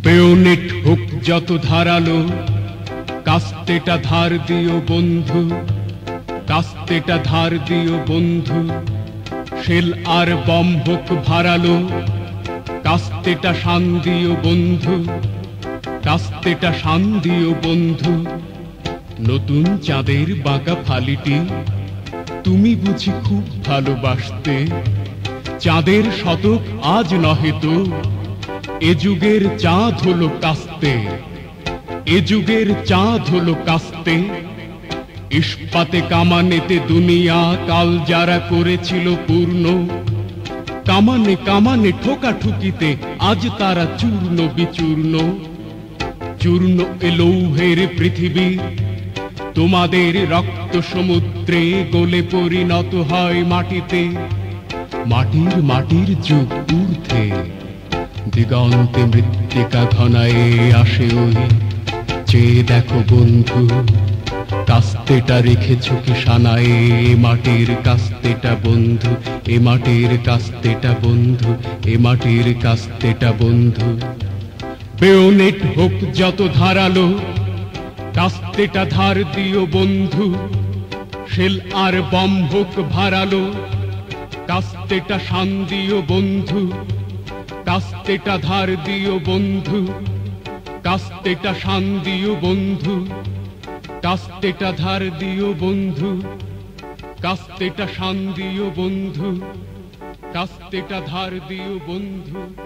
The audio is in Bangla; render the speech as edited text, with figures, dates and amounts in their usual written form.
বেয়োনেট হোক যত ধারালো, কাস্তেটা ধার দিও বন্ধু, কাস্তেটা ধার দিও বন্ধু। শেল আর বম হোক ভারালো, কাস্তেটা শান দিও বন্ধু, কাস্তেটা শান দিও বন্ধু। নতুন চাঁদের বাঁকা ফালিটি তুমি বুঝি খুব ভালোবাসতে। চাঁদের শতক আজ নহে তো, এ যুগের চাঁদ হলো কাস্তে, এ যুগের চাঁদ হলো কাস্তে। ইস্পাতে কামানেতে দুনিয়া কাল যারা করেছিল পূর্ণ, কামানে কামানে ঠোকাঠুকিতে আজ তারা চূর্ণ বিচূর্ণ। চূর্ণ এ লৌহের পৃথিবী তোমাদের রক্ত সমুদ্রে গলে পরিণত হয় মাটিতে। মাটির মাটির যুগ ঊর্ধ্বে, দিগন্তে মৃত্তিকা ঘনায়ে আসে ওই। চেয়ে দেখো বন্ধু, কাস্তেটা রেখেছ কি সানায়ে। এ মাটির কাস্তেটা বন্ধু, এ মাটির কাস্তেটা বন্ধু, এ মাটির কাস্তেটা বন্ধু। বেয়োনেট হোক যত ধারালো, কাস্তেটা ধার দিও বন্ধু। শেল আর বম হোক ভারালো, কাস্তেটা শান দিও বন্ধু, কাস্তেটা ধার দিও বন্ধু, কাস্তেটা শান দিও বন্ধু, কাস্তেটা ধার দিও বন্ধু, কাস্তেটা শান দিও বন্ধু, কাস্তেটা ধার দিও বন্ধু।